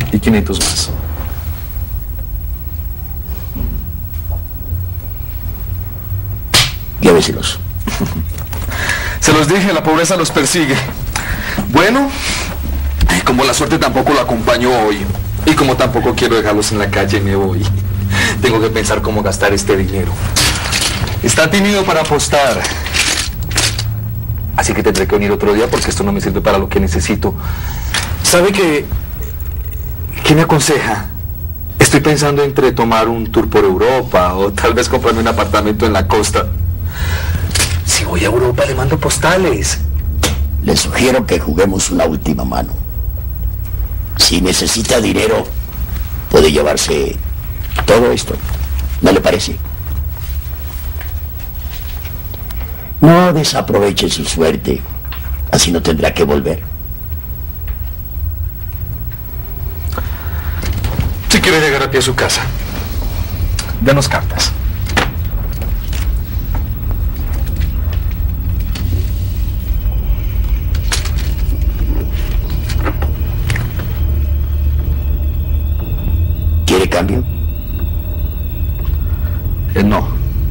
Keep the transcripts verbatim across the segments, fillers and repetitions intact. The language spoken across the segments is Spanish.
Y quinientos más. Lléveselos. Se los dije, la pobreza los persigue. Bueno, como la suerte tampoco lo acompañó hoy, y como tampoco quiero dejarlos en la calle, me voy. Tengo que pensar cómo gastar este dinero. Está tímido para apostar. Así que tendré que venir otro día porque esto no me sirve para lo que necesito. ¿Sabe qué? ¿Qué me aconseja? Estoy pensando entre tomar un tour por Europa o tal vez comprarme un apartamento en la costa. Si voy a Europa le mando postales. Le sugiero que juguemos una última mano. Si necesita dinero, puede llevarse todo esto. ¿No le parece? No desaproveche su suerte. Así no tendrá que volver. Si quiere llegar a pie a su casa, denos cartas. ¿Quiere cambio? Eh, no.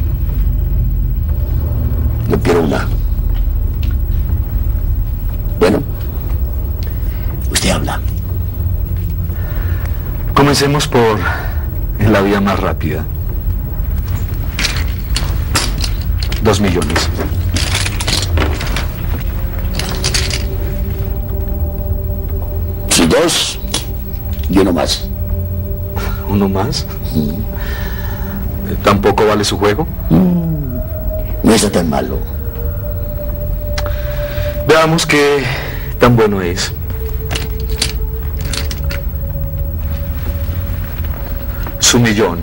Yo quiero una. Bueno, usted habla. Comencemos por la vía más rápida. Dos millones. Si dos y uno más. ¿Uno más? Mm. ¿Tampoco vale su juego? Mm. No está tan malo. Veamos qué tan bueno es. Su millón.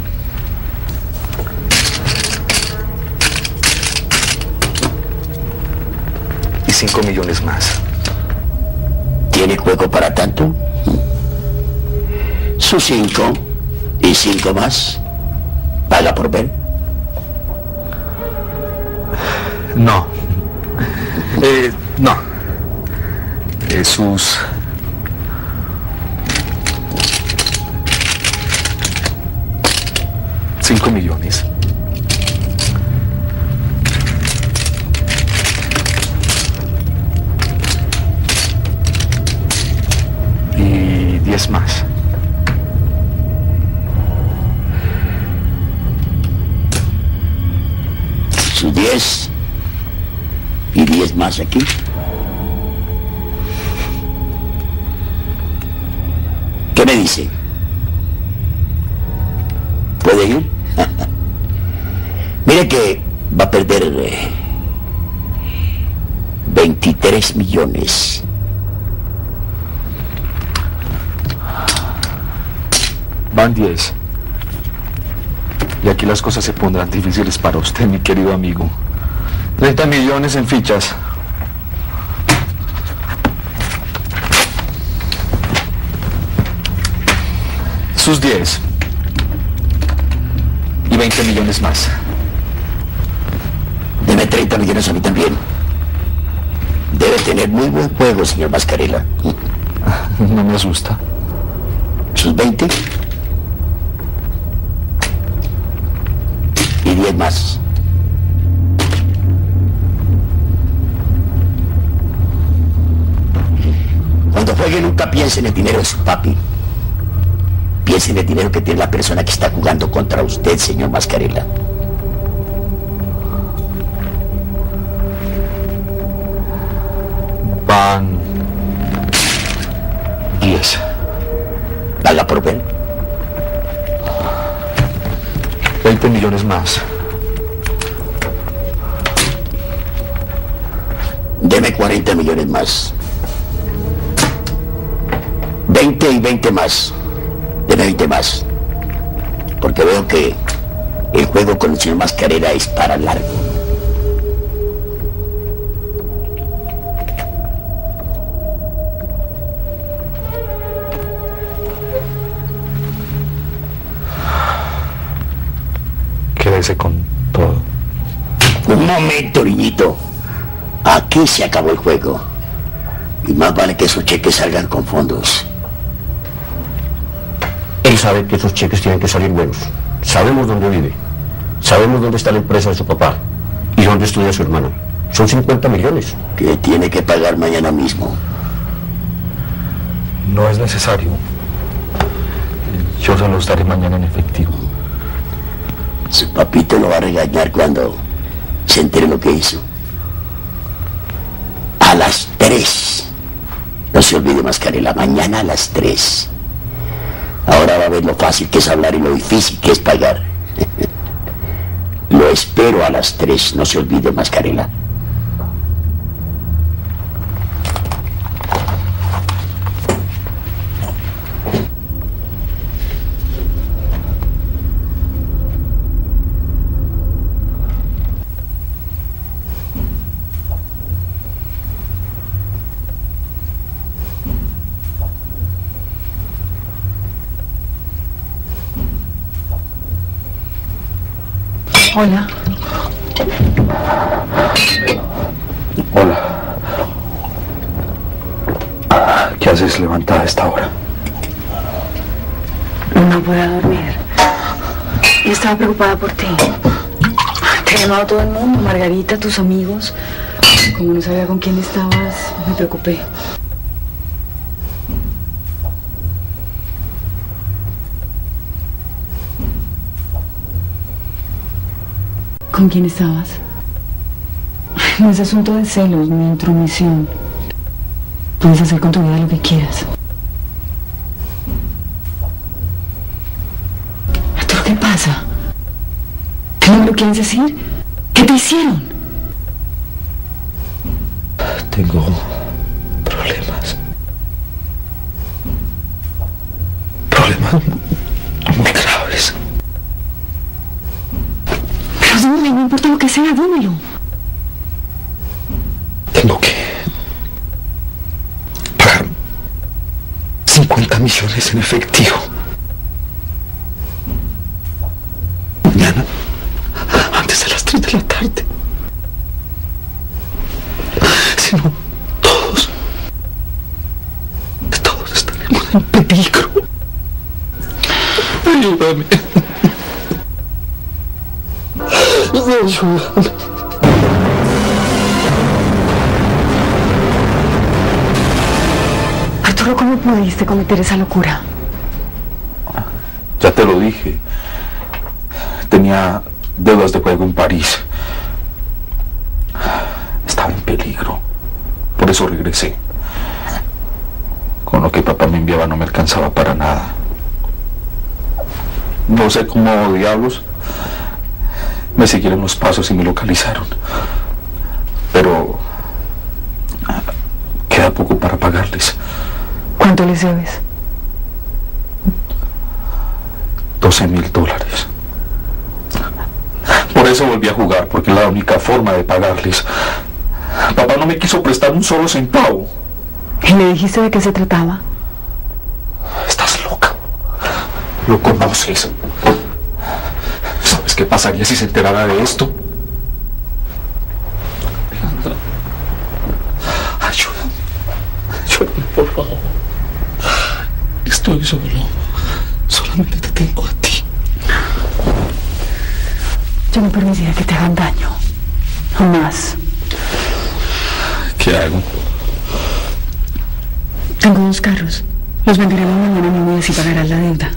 Y cinco millones más. ¿Tiene juego para tanto? Sus cinco y cinco más. ¿Paga por ver? No. Eh, no. Eh, sus... Cinco millones. Y diez más. Sus diez y diez más aquí. ¿Qué me dice? ¿Puede ir? Mire que va a perder eh, veintitrés millones. Van diez. Y aquí las cosas se pondrán difíciles para usted, mi querido amigo. treinta millones en fichas. Sus diez. Y veinte millones más. Deme treinta millones a mí también. Debe tener muy buen juego, señor Mascarella. No me asusta. Sus veinte. Y diez más. Cuando juegue nunca piense en el dinero de su papi. Piense en el dinero que tiene la persona que está jugando contra usted, señor Mascarella. Van diez. ¿Paga por ver? veinte millones más. Deme cuarenta millones más. veinte y veinte más. Deme veinte más. Porque veo que el juego con el señor Mascarella es para largo. Quédese con todo. Un momento, niñito. Aquí se acabó el juego. Y más vale que esos cheques salgan con fondos. Él sabe que esos cheques tienen que salir buenos. Sabemos dónde vive. Sabemos dónde está la empresa de su papá y dónde estudia su hermano. Son cincuenta millones. Que tiene que pagar mañana mismo. No es necesario. Yo se los daré mañana en efectivo. Su papito lo va a regañar cuando se entere lo que hizo. A las tres. No se olvide, Mascarela, mañana a las tres. Ahora va a ver lo fácil que es hablar y lo difícil que es pagar. Lo espero a las tres, no se olvide, Mascarela. Hola. Hola. ¿Qué haces levantada a esta hora? No puedo dormir. Y estaba preocupada por ti. Te ha llamado todo el mundo, Margarita, tus amigos. Como no sabía con quién estabas, me preocupé. ¿Con quién estabas? No es asunto de celos ni intromisión. Puedes hacer con tu vida lo que quieras. ¿Arturo, qué pasa? ¿Que no me lo quieres decir? ¿Qué te hicieron? Tengo problemas. Problemas muy, muy graves. Dímelo, no importa lo que sea, dímelo. Tengo que pagar cincuenta millones en efectivo. Mañana, antes de las tres de la tarde. Si no, todos, todos estaremos en peligro. Ayúdame. Ayúdame. Arturo, ¿cómo pudiste cometer esa locura? Ya te lo dije. Tenía deudas de juego en París. Estaba en peligro. Por eso regresé. Con lo que papá me enviaba no me alcanzaba para nada. No sé cómo diablos me siguieron los pasos y me localizaron. Pero queda poco para pagarles. ¿Cuánto les debes? doce mil dólares. Por eso volví a jugar, porque es la única forma de pagarles. Papá no me quiso prestar un solo centavo. ¿Y le dijiste de qué se trataba? Estás loca. Lo conoces. ¿Sabes qué pasaría si se enterara de esto? Alejandra, ayúdame. Ayúdame, por favor. Estoy solo. Solamente te tengo a ti. Yo no permitiría que te hagan daño. Jamás. ¿Qué hago? Tengo dos carros. Los venderemos mañana mismo y así pagarás la deuda.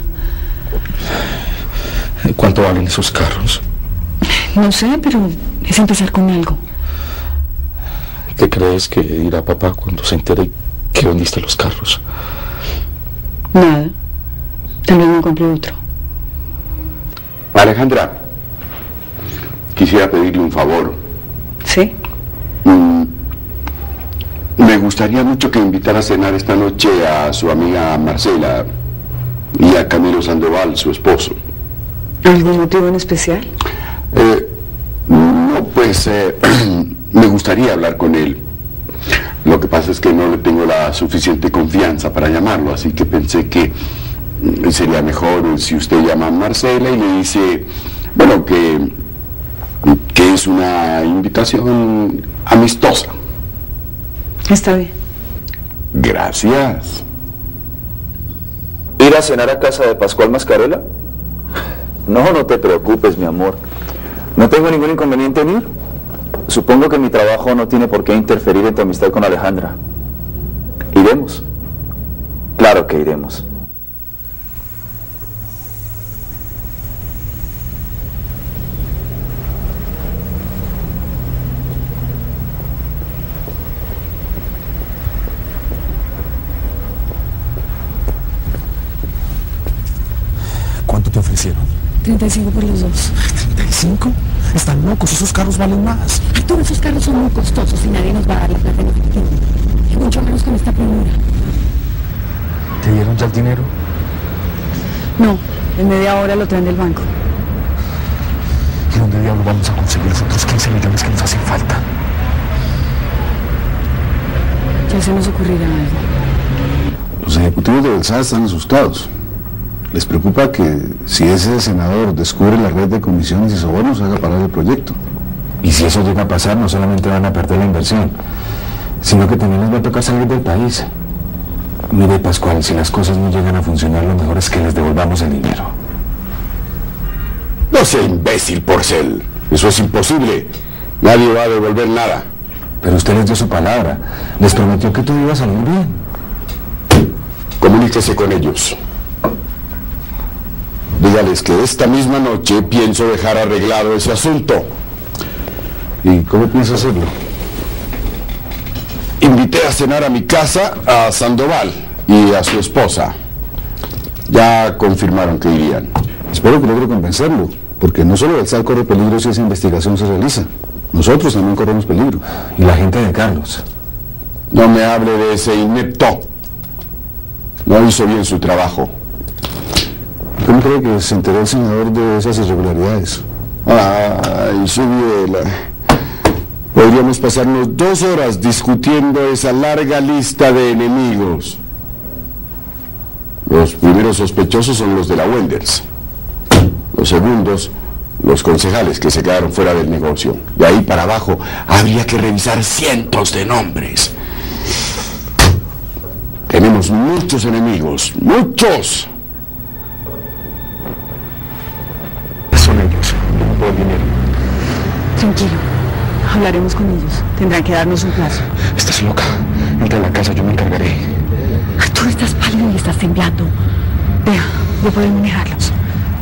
¿Cuánto valen esos carros? No sé, pero es empezar con algo. ¿Qué crees que dirá papá cuando se entere que vendiste los carros? Nada. Tal vez me compre otro. Alejandra, quisiera pedirle un favor. ¿Sí? Mm, me gustaría mucho que invitara a cenar esta noche a su amiga Marcela y a Camilo Sandoval, su esposo. ¿Algún motivo en especial? Eh, no, pues eh, me gustaría hablar con él. Lo que pasa es que no le tengo la suficiente confianza para llamarlo, así que pensé que mm, sería mejor si usted llama a Marcela y le dice, bueno, que, que es una invitación amistosa. Está bien. Gracias. ¿Ir a cenar a casa de Pascual Mascarela? No, no te preocupes, mi amor. No tengo ningún inconveniente en ir. Supongo que mi trabajo no tiene por qué interferir en tu amistad con Alejandra. ¿Iremos? Claro que iremos. ¿Cuánto te ofrecieron? treinta y cinco por los dos. ¿treinta y cinco? Están locos, esos carros valen más. Arturo, esos carros son muy costosos y nadie nos va a dar la plata en efectivo. Y mucho menos con esta premura. ¿Te dieron ya el dinero? No, en media hora lo traen del banco. ¿Y dónde diablos vamos a conseguir los otros quince millones que nos hacen falta? Ya se nos ocurrirá algo. Los ejecutivos de Belsá están asustados. Les preocupa que si ese senador descubre la red de comisiones y sobornos, haga parar el proyecto. Y si eso llega a pasar, no solamente van a perder la inversión, sino que también les va a tocar salir del país. Mire, Pascual, si las cosas no llegan a funcionar, lo mejor es que les devolvamos el dinero. No sea imbécil, Porcel. Eso es imposible. Nadie va a devolver nada. Pero usted les dio su palabra. Les prometió que todo iba a salir bien. Comuníquese con ellos. Dígales que esta misma noche pienso dejar arreglado ese asunto. ¿Y cómo piensa hacerlo? Invité a cenar a mi casa a Sandoval y a su esposa. Ya confirmaron que irían. Espero que logre convencerlo, porque no solo Belsá corre peligro si esa investigación se realiza. Nosotros también corremos peligro. Y la gente de Carlos. No me hable de ese inepto. No hizo bien su trabajo. ¿Cómo cree que se enteró el senador de esas irregularidades? Ay, su biela. Podríamos pasarnos dos horas discutiendo esa larga lista de enemigos. Los primeros sospechosos son los de la Wenders. Los segundos, los concejales que se quedaron fuera del negocio. De ahí para abajo habría que revisar cientos de nombres. Tenemos muchos enemigos, muchos. Son ellos, no por el dinero. Tranquilo, hablaremos con ellos. Tendrán que darnos un plazo. Estás loca. Entra a la casa, yo me encargaré. Arturo, estás pálido y estás temblando. Vea, yo puedo manejarlos.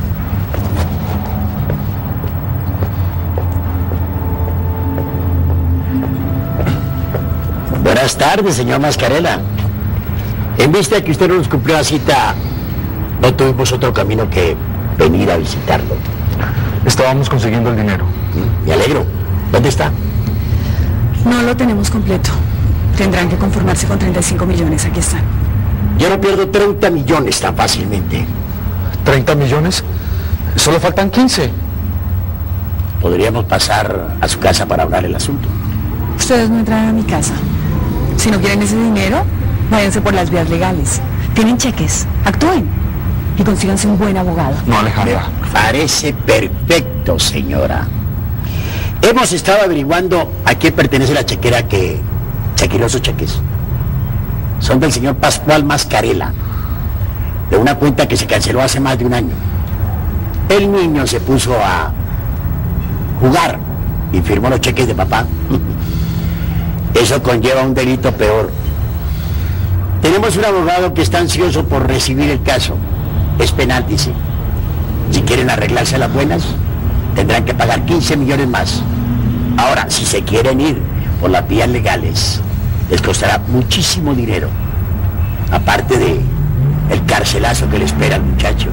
Buenas tardes, señor Mascarela. En vista de que usted no nos cumplió la cita, no tuvimos otro camino que venir a visitarlo. Estábamos consiguiendo el dinero. Me alegro. ¿Dónde está? No lo tenemos completo. Tendrán que conformarse con treinta y cinco millones. Aquí están. Yo no pierdo treinta millones tan fácilmente. ¿treinta millones? Solo faltan quince. Podríamos pasar a su casa para hablar el asunto. Ustedes no entran a mi casa. Si no quieren ese dinero, váyanse por las vías legales. Tienen cheques. Actúen. Y consíganse un buen abogado. No, Alejandra. Me parece perfecto, señora. Hemos estado averiguando a quién pertenece la chequera que chequeó sus cheques. Son del señor Pascual Mascarela, de una cuenta que se canceló hace más de un año. El niño se puso a jugar y firmó los cheques de papá. Eso conlleva un delito peor. Tenemos un abogado que está ansioso por recibir el caso. Es penal, dice. Si quieren arreglarse a las buenas, tendrán que pagar quince millones más. Ahora, si se quieren ir por las vías legales, les costará muchísimo dinero. Aparte de el carcelazo que le espera al muchacho.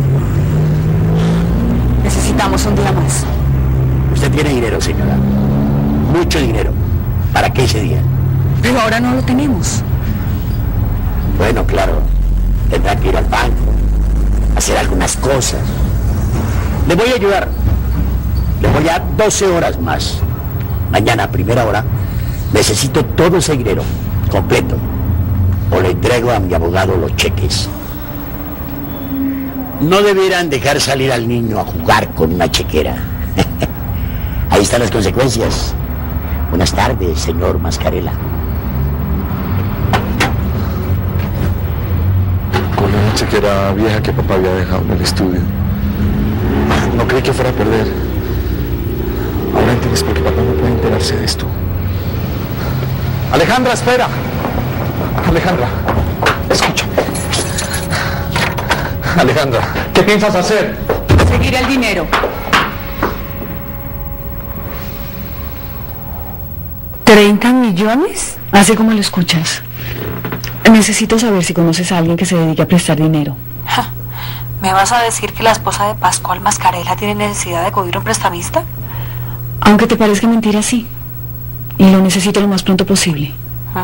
Necesitamos un día más. Usted tiene dinero, señora. Mucho dinero. ¿Para qué ese día? Pero ahora no lo tenemos. Bueno, claro. Tendrá que ir al banco, hacer algunas cosas. Le voy a ayudar. Le voy a dar doce horas más. Mañana, a primera hora, necesito todo ese dinero, completo. O le entrego a mi abogado los cheques. No debieran dejar salir al niño a jugar con una chequera. Ahí están las consecuencias. Buenas tardes, señor Mascarela. Colega. una chequera vieja que papá había dejado en el estudio. No creí que fuera a perder. Ahora entiendes por qué papá no puede enterarse de esto. Alejandra, espera. Alejandra, escúchame. Alejandra, ¿qué piensas hacer? Seguir el dinero. ¿treinta millones? Así como lo escuchas. Necesito saber si conoces a alguien que se dedique a prestar dinero. Ja, ¿me vas a decir que la esposa de Pascual Mascarela tiene necesidad de acudir a un prestamista? Aunque te parezca mentira, sí. Y lo necesito lo más pronto posible.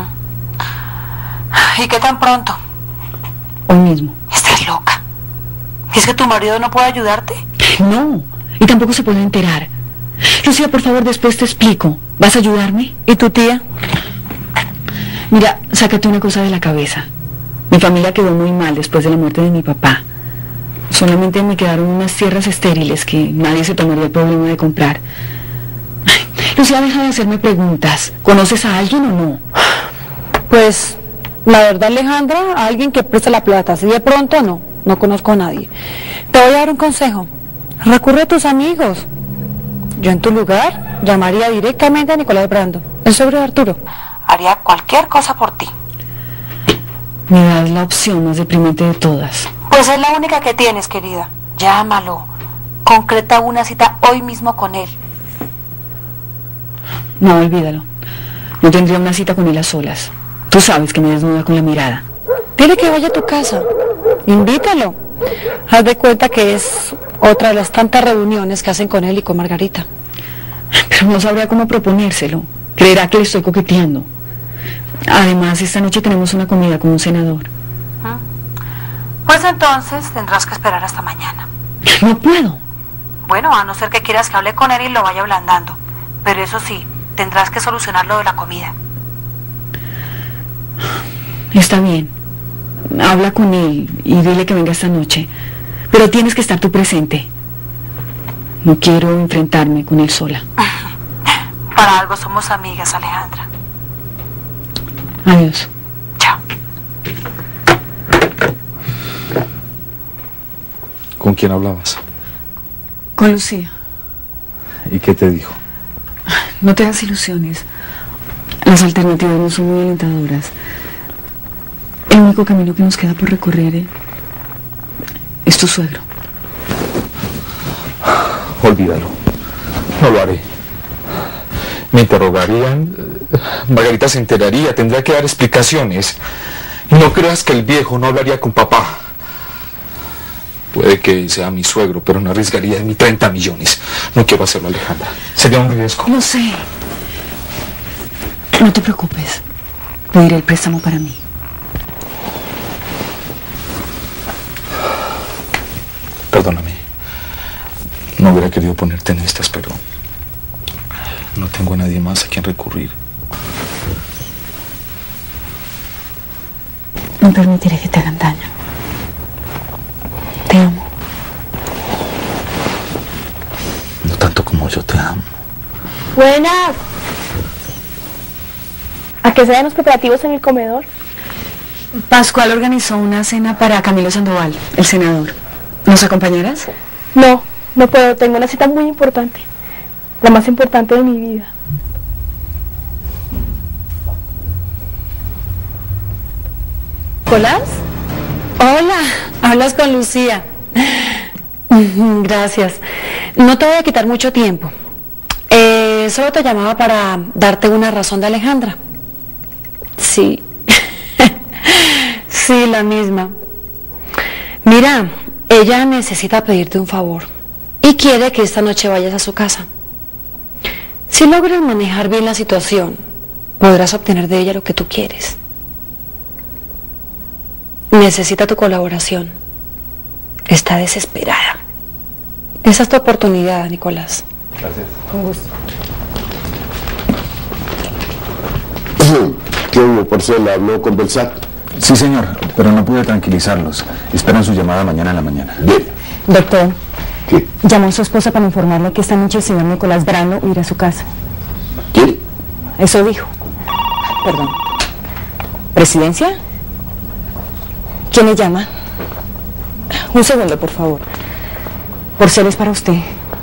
¿Y qué tan pronto? Hoy mismo. Estás loca. ¿Es que tu marido no puede ayudarte? No, y tampoco se puede enterar. Lucía, por favor, después te explico. ¿Vas a ayudarme? ¿Y tu tía? Mira, sácate una cosa de la cabeza. Mi familia quedó muy mal después de la muerte de mi papá. Solamente me quedaron unas tierras estériles que nadie se tomaría el problema de comprar. Ay, Lucía, deja de hacerme preguntas. ¿Conoces a alguien o no? Pues, la verdad, Alejandra, a alguien que preste la plata. Si de pronto, no. No conozco a nadie. Te voy a dar un consejo. Recurre a tus amigos. Yo en tu lugar llamaría directamente a Nicolás Brando, el suegro de Arturo. Haría cualquier cosa por ti. Me das la opción más deprimente de todas. Pues es la única que tienes, querida. Llámalo. Concreta una cita hoy mismo con él. No, olvídalo. No tendría una cita con él a solas. Tú sabes que me desnuda con la mirada. Dile que vaya a tu casa. Invítalo. Haz de cuenta que es otra de las tantas reuniones que hacen con él y con Margarita. Pero no sabría cómo proponérselo. Creerá que le estoy coqueteando. Además, esta noche tenemos una comida con un senador. Pues entonces tendrás que esperar hasta mañana. No puedo. Bueno, a no ser que quieras que hable con él y lo vaya ablandando. Pero eso sí, tendrás que solucionar lo de la comida. Está bien. Habla con él y dile que venga esta noche. Pero tienes que estar tú presente. No quiero enfrentarme con él sola. Para algo somos amigas, Alejandra. Adiós. Chao. ¿Con quién hablabas? Con Lucía. ¿Y qué te dijo? No te hagas ilusiones. Las alternativas no son muy alentadoras. El único camino que nos queda por recorrer eh, es tu suegro. Olvídalo. No lo haré. Me interrogarían, Margarita se enteraría, tendría que dar explicaciones. Y no creas que el viejo no hablaría con papá. Puede que sea mi suegro, pero no arriesgaría ni treinta millones. No quiero hacerlo, Alejandra. Sería un riesgo. Lo sé. No te preocupes. Pediré el préstamo para mí. Perdóname. No hubiera querido ponerte en estas, pero no tengo a nadie más a quien recurrir. No permitiré que te hagan daño. Te amo. No tanto como yo te amo. Buenas. ¿A qué se dan los preparativos en el comedor? Pascual organizó una cena para Camilo Sandoval, el senador. ¿Nos acompañarás? No, no puedo. Tengo una cita muy importante. La más importante de mi vida. ¿Nicolás? Hola, hablas con Lucía. Gracias. No te voy a quitar mucho tiempo. Eh, solo te llamaba para darte una razón de Alejandra. Sí. Sí, la misma. Mira, ella necesita pedirte un favor y quiere que esta noche vayas a su casa. Si logras manejar bien la situación, podrás obtener de ella lo que tú quieres. Necesita tu colaboración. Está desesperada. Esa es tu oportunidad, Nicolás. Gracias. Con gusto. ¿Qué hubo, Porcel? ¿Habló con Belsat? Sí, señor, pero no pude tranquilizarlos. Esperan su llamada mañana en la mañana. Bien. Doctor, ¿Qué? llamó a su esposa para informarle que esta noche el señor Nicolás Brando irá a su casa. ¿Quién? Eso dijo. Perdón. ¿Presidencia? ¿Quién le llama? Un segundo, por favor. Porcel es para usted.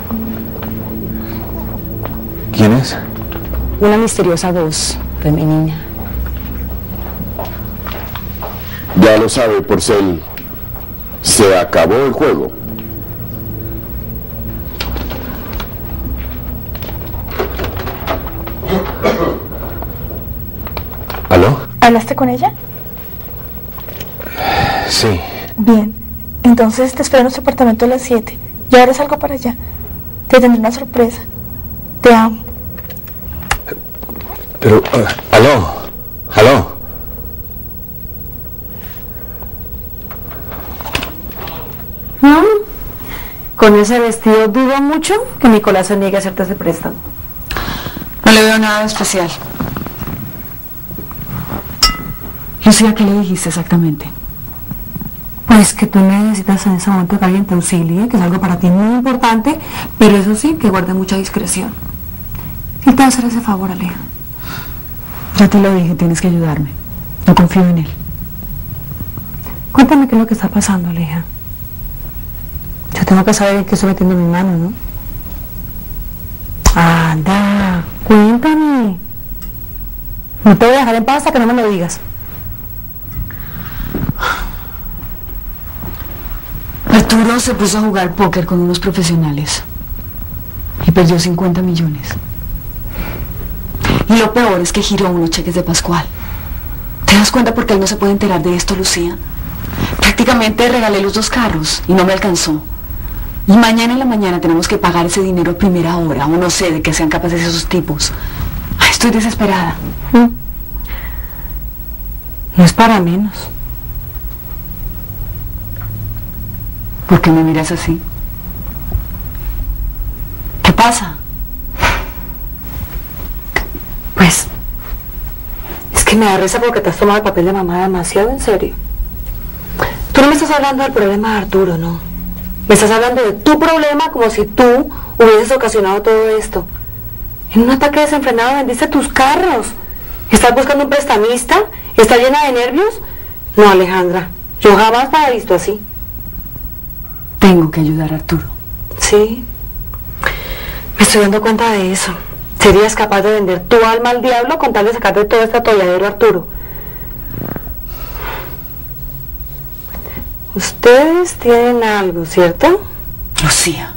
¿Quién es? Una misteriosa voz femenina. Ya lo sabe, Porcel. Se acabó el juego. ¿Aló? ¿Hablaste con ella? Sí. Bien. Entonces te espero en nuestro apartamento a las siete. Y ahora salgo para allá. Te tendré una sorpresa. Te amo. Pero, uh, aló, aló. ¿Mm? Con ese vestido dudo mucho que Nicolás se niegue a hacerte ese préstamo. No le veo nada de especial. Lucía, ¿qué le dijiste exactamente? Pues que tú necesitas en ese momento que alguien te auxilie, que es algo para ti muy importante, pero eso sí, que guarde mucha discreción. Él te va a hacer ese favor, Aleja. Ya te lo dije, tienes que ayudarme. No confío en él. Cuéntame qué es lo que está pasando, Aleja. Yo tengo que saber en qué estoy metiendo mi mano, ¿no? Anda, cuéntame. No te voy a dejar en paz hasta que no me lo digas. Arturo se puso a jugar póker con unos profesionales y perdió cincuenta millones. Y lo peor es que giró unos cheques de Pascual. ¿Te das cuenta por qué él no se puede enterar de esto, Lucía? Prácticamente regalé los dos carros y no me alcanzó. Y mañana en la mañana tenemos que pagar ese dinero a primera hora, o no sé de qué sean capaces esos tipos. Ay, estoy desesperada. ¿Mm? No es para menos. ¿Por qué me miras así? ¿Qué pasa? Pues, es que me da risa porque te has tomado el papel de mamá demasiado en serio. Tú no me estás hablando del problema de Arturo, ¿no? Me estás hablando de tu problema como si tú hubieses ocasionado todo esto. En un ataque desenfrenado vendiste tus carros. ¿Estás buscando un prestamista? ¿Estás llena de nervios? No, Alejandra, yo jamás me he visto así. Tengo que ayudar a Arturo. Sí, me estoy dando cuenta de eso. ¿Serías capaz de vender tu alma al diablo con tal de sacar de todo este atolladero a Arturo? Ustedes tienen algo, ¿cierto? Lucía.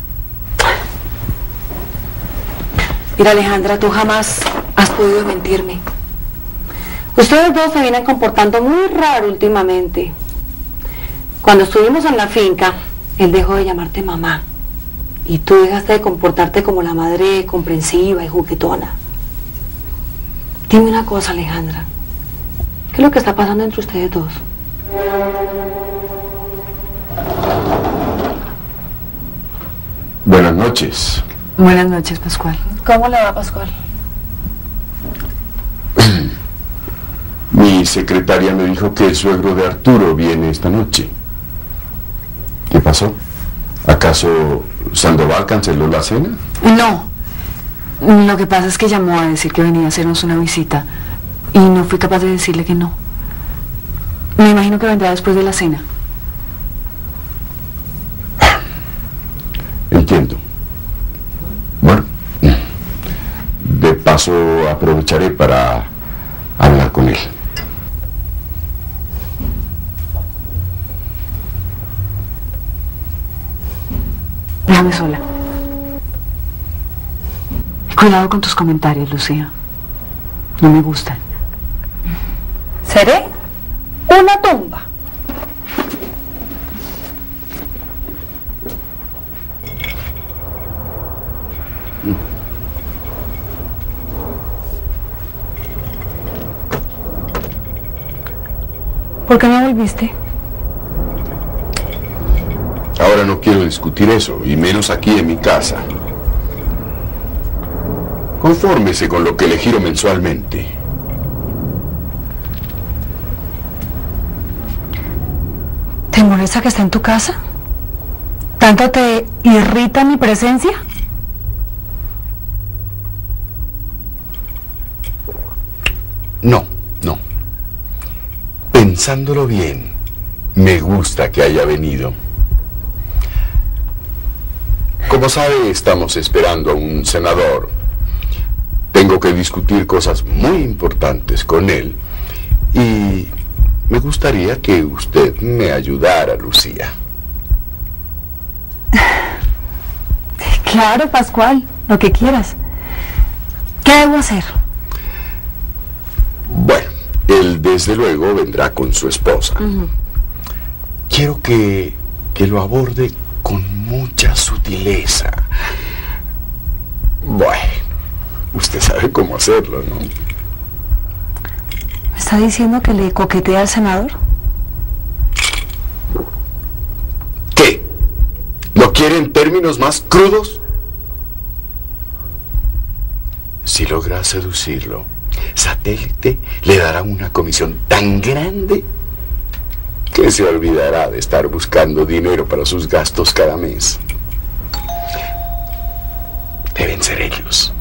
Mira, Alejandra, tú jamás has podido mentirme. Ustedes dos se vienen comportando muy raro últimamente. Cuando estuvimos en la finca, él dejó de llamarte mamá. Y tú dejaste de comportarte como la madre comprensiva y juguetona. Dime una cosa, Alejandra. ¿Qué es lo que está pasando entre ustedes dos? Buenas noches. Buenas noches, Pascual. ¿Cómo le va, Pascual? Mi secretaria me dijo que el suegro de Arturo viene esta noche. ¿Qué pasó? ¿Acaso Sandoval canceló la cena? No. Lo que pasa es que llamó a decir que venía a hacernos una visita y no fui capaz de decirle que no. Me imagino que vendrá después de la cena. Entiendo. Bueno, de paso aprovecharé para hablar con él. Déjame sola. Cuidado con tus comentarios, Lucía. No me gustan. ¿Seré una tumba? ¿Por qué no volviste? Ahora no quiero discutir eso, y menos aquí en mi casa. Confórmese con lo que le giro mensualmente. ¿Te molesta que esté en tu casa? ¿Tanto te irrita mi presencia? No, no. Pensándolo bien, me gusta que haya venido. Como sabe, estamos esperando a un senador. Tengo que discutir cosas muy importantes con él y me gustaría que usted me ayudara, Lucía. Claro, Pascual, lo que quieras. ¿Qué debo hacer? Bueno, él desde luego vendrá con su esposa. Uh-huh. Quiero que, que lo aborde con mucha sutileza. Bueno, usted sabe cómo hacerlo, ¿no? ¿Me está diciendo que le coquetea al senador? ¿Qué? ¿Lo quiere en términos más crudos? Si logra seducirlo, Satélite le dará una comisión tan grande que se olvidará de estar buscando dinero para sus gastos cada mes. Deben ser ellos.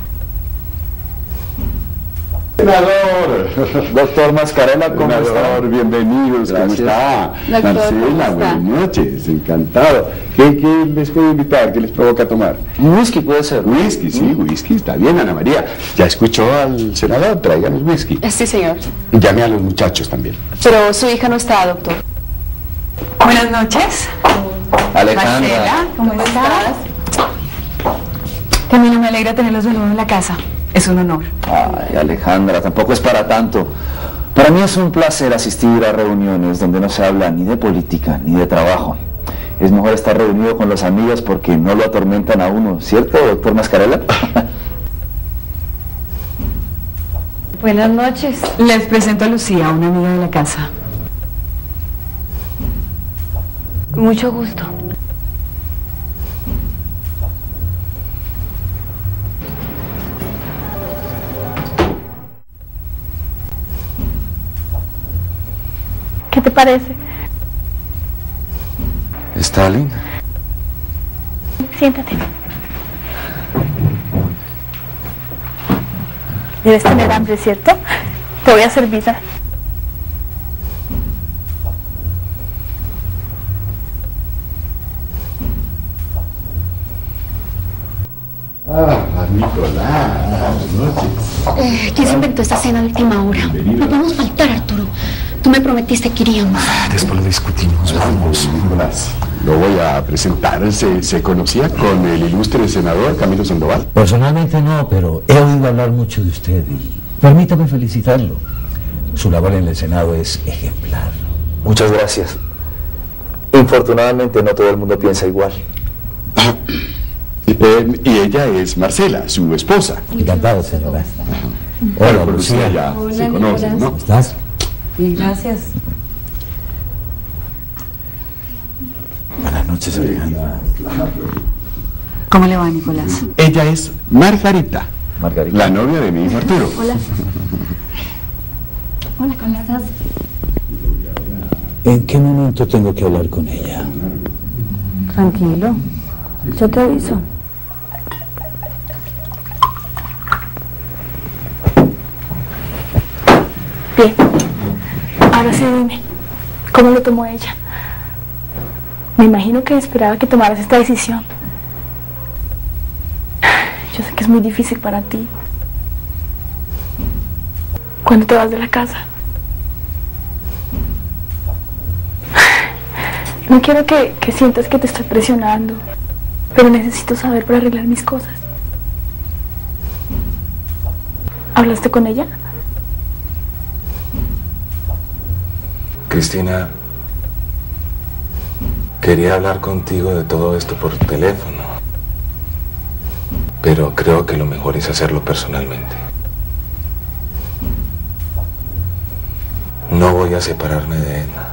Senador, doctor Mascarela, ¿cómo está? Senador, bienvenidos, ¿cómo está? Doctor, Marcela, ¿cómo está? buenas noches, encantado. ¿Qué, ¿Qué les puedo invitar? ¿Qué les provoca tomar? Whisky puede ser. Whisky, sí, whisky, está bien, Ana María. ¿Ya escuchó al senador? Tráiganos whisky. Sí, señor. Llame a los muchachos también. Pero su hija no está, doctor. Buenas noches. Alejandra. Marcela, ¿cómo, ¿Cómo estás? Camilo, me alegra tenerlos de nuevo en la casa. Es un honor. Ay, Alejandra, tampoco es para tanto. Para mí es un placer asistir a reuniones donde no se habla ni de política ni de trabajo. Es mejor estar reunido con los amigos porque no lo atormentan a uno, ¿cierto, doctor Mascarela? Buenas noches. Les presento a Lucía, una amiga de la casa. Mucho gusto. ¿Qué te parece? Está linda. Siéntate. Debes tener hambre, ¿cierto? Te voy a servir. Ah, Nicolás, buenas noches. Eh, ¿Quién se inventó esta cena de última hora? No podemos faltar, Arturo. Tú me prometiste que iríamos. Después lo discutimos, vamos. Nicolás, lo voy a presentar. ¿Se, se conocía con el ilustre senador Camilo Sandoval? Personalmente no, pero he oído hablar mucho de usted y permítame felicitarlo. Su labor en el Senado es ejemplar. Muchas gracias. Infortunadamente no todo el mundo piensa igual. Eh, y ella es Marcela, su esposa. Encantado, señora. Hola, Hola Lucía, ya Hola, se conocen, ¿no? ¿Cómo estás? Sí, gracias. Buenas noches, Alejandra. ¿Cómo le va, Nicolás? Ella es Margarita, Margarita. la novia de mi hijo Arturo. Hola. Hola, ¿cómo estás? ¿En qué momento tengo que hablar con ella? Tranquilo. Yo te aviso. Bien. Ahora sí dime, ¿cómo lo tomó ella? Me imagino que esperaba que tomaras esta decisión. Yo sé que es muy difícil para ti. ¿Cuándo te vas de la casa? No quiero que, que sientas que te estoy presionando, pero necesito saber para arreglar mis cosas. ¿Hablaste con ella? Cristina, quería hablar contigo de todo esto por teléfono, pero creo que lo mejor es hacerlo personalmente. No voy a separarme de Edna.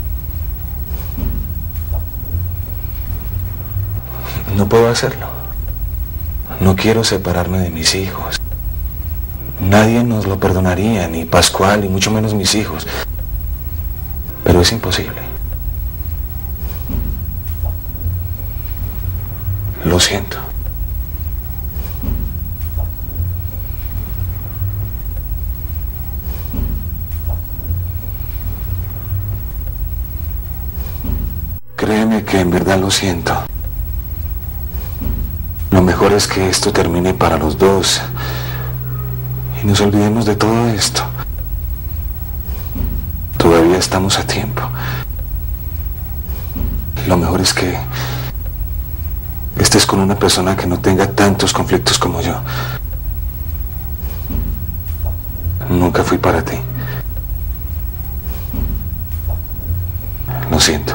No puedo hacerlo. No quiero separarme de mis hijos. Nadie nos lo perdonaría, ni Pascual, ni mucho menos mis hijos. Pero es imposible. Lo siento. Créeme que en verdad lo siento. mejor es que esto termine para los dos y nos olvidemos de todo esto. Todavía estamos a tiempo. Lo mejor es que estés con una persona que no tenga tantos conflictos como yo. Nunca fui para ti. Lo siento.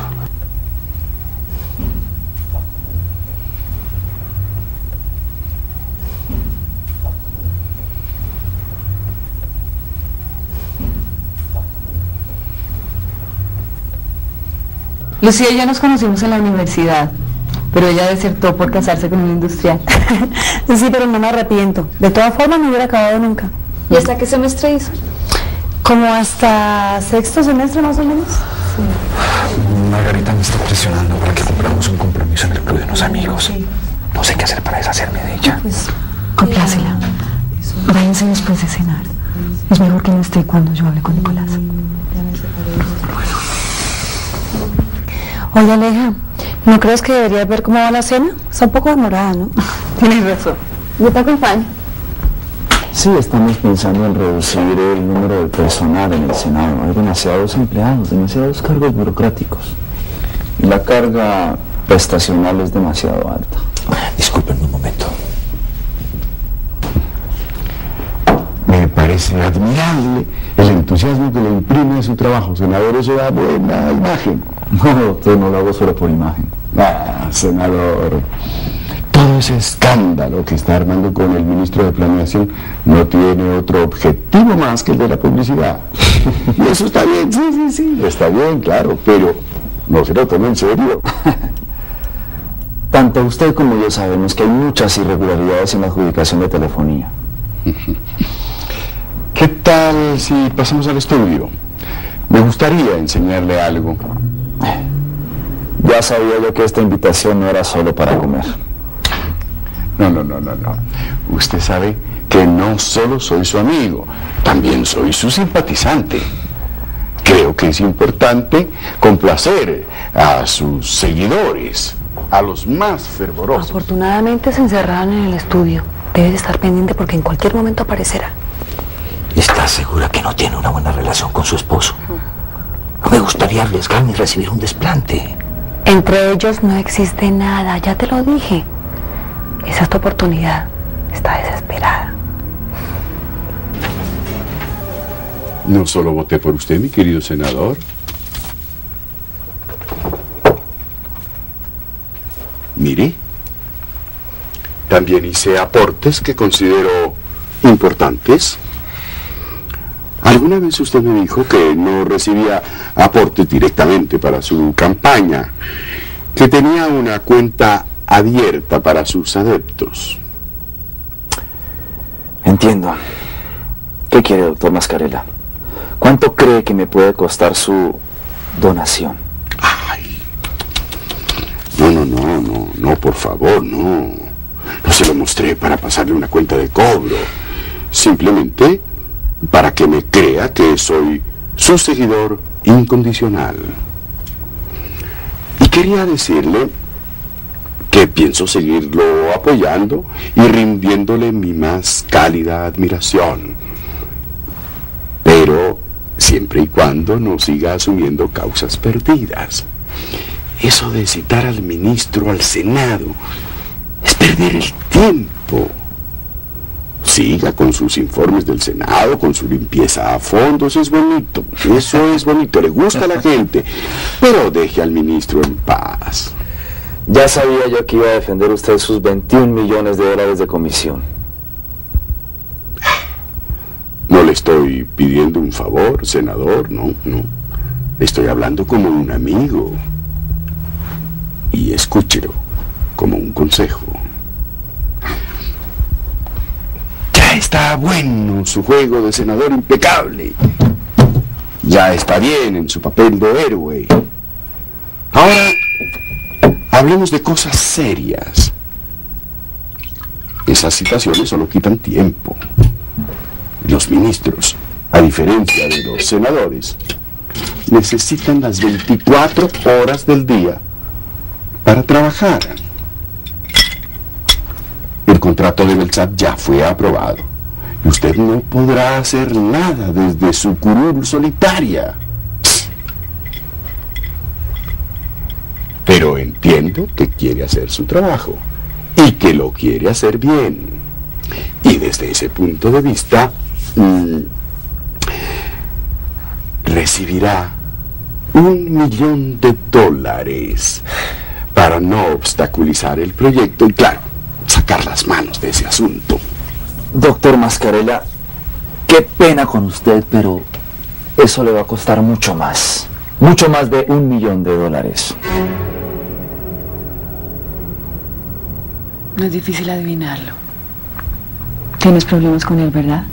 Lucía y yo nos conocimos en la universidad, pero ella desertó por casarse con un industrial. Sí, pero no me arrepiento. De todas formas no hubiera acabado nunca. ¿Y hasta qué semestre hizo? Como hasta sexto semestre más o menos. Sí. Margarita me está presionando para que cumplamos un compromiso en el club de unos amigos. Sí. No sé qué hacer para deshacerme de ella. Pues, Complácela. Váyanse después de cenar. Es mejor que no esté cuando yo hable con Nicolás. Oye, Aleja, ¿no crees que deberías ver cómo va la cena? Está un poco demorada, ¿no? Tienes razón. Yo te acompaño. Sí, estamos pensando en reducir el número de personal en el Senado. Hay demasiados empleados, demasiados cargos burocráticos. Y la carga prestacional es demasiado alta. Discúlpenme un momento. Me parece admirable el entusiasmo que le imprime a su trabajo, senador. Eso da buena imagen. No, doctor, no lo hago solo por imagen. Ah, senador, todo ese escándalo que está armando con el ministro de Planeación no tiene otro objetivo más que el de la publicidad. Y eso está bien, sí, sí, sí, está bien, claro, pero no se lo tome en serio. Tanto usted como yo sabemos que hay muchas irregularidades en la adjudicación de telefonía. ¿Qué tal si pasamos al estudio? Me gustaría enseñarle algo. Ya sabía yo que esta invitación no era solo para comer. No, no, no, no, no. Usted sabe que no solo soy su amigo, también soy su simpatizante. Creo que es importante complacer a sus seguidores, a los más fervorosos. Afortunadamente se encerraron en el estudio. Debes estar pendiente porque en cualquier momento aparecerá. ¿Estás segura que no tiene una buena relación con su esposo? No me gustaría arriesgarme y recibir un desplante. Entre ellos no existe nada, ya te lo dije. Esa es tu oportunidad. Está desesperada. No solo voté por usted, mi querido senador. Mire, también hice aportes que considero importantes. Alguna vez usted me dijo que no recibía aportes directamente para su campaña, que tenía una cuenta abierta para sus adeptos. Entiendo. ¿Qué quiere, doctor Mascarella? ¿Cuánto cree que me puede costar su donación? Ay. No, no, no, no, no, por favor, no. No se lo mostré para pasarle una cuenta de cobro. Simplemente para que me crea que soy su seguidor incondicional. Y quería decirle que pienso seguirlo apoyando y rindiéndole mi más cálida admiración. Pero siempre y cuando no siga asumiendo causas perdidas. Eso de citar al ministro al Senado es perder el tiempo. Siga con sus informes del Senado, con su limpieza a fondo, eso es bonito, eso es bonito, le gusta a la gente, pero deje al ministro en paz. Ya sabía yo que iba a defender usted sus veintiún millones de dólares de comisión. No le estoy pidiendo un favor, senador, no, no. Le estoy hablando como un amigo. Y escúchelo como un consejo. Ya está bueno su juego de senador impecable. Ya está bien en su papel de héroe. Ahora, hablemos de cosas serias. Esas citaciones solo quitan tiempo. Los ministros, a diferencia de los senadores, necesitan las veinticuatro horas del día para trabajar. contrato de Belsat ya fue aprobado. Y usted no podrá hacer nada desde su curul solitaria. Pero entiendo que quiere hacer su trabajo y que lo quiere hacer bien. Y desde ese punto de vista, mmm, recibirá un millón de dólares para no obstaculizar el proyecto y, claro, sacar las manos de ese asunto. Doctor Mascarella, qué pena con usted, pero eso le va a costar mucho más. Mucho más de un millón de dólares. No es difícil adivinarlo. Tienes problemas con él, ¿verdad?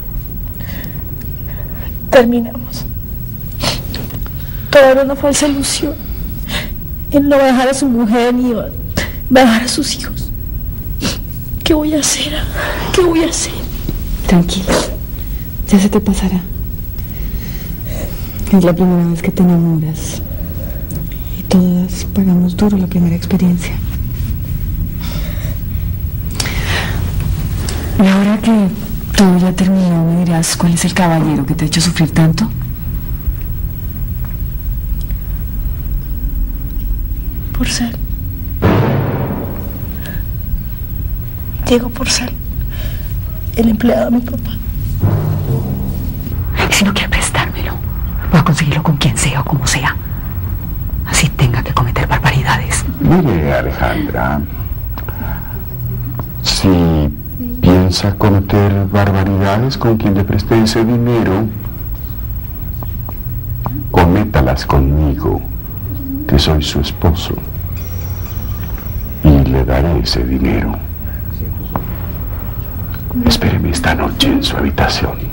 Terminamos. Todo era una falsa ilusión. Él no va a dejar a su mujer ni va, va a dejar a sus hijos. ¿Qué voy a hacer? ¿Qué voy a hacer? Tranquila, ya se te pasará. Es la primera vez que te enamoras. Y todas pagamos duro la primera experiencia. Y ahora que todo ya terminó, ¿me dirás cuál es el caballero que te ha hecho sufrir tanto? Porcel. Diego Porcel, el empleado de mi papá. Y si no quiere prestármelo, voy a conseguirlo con quien sea o como sea. Así tenga que cometer barbaridades. Mire, Alejandra, si piensa cometer barbaridades con quien le preste ese dinero, cométalas conmigo, que soy su esposo, y le daré ese dinero. Espéreme esta noche en su habitación.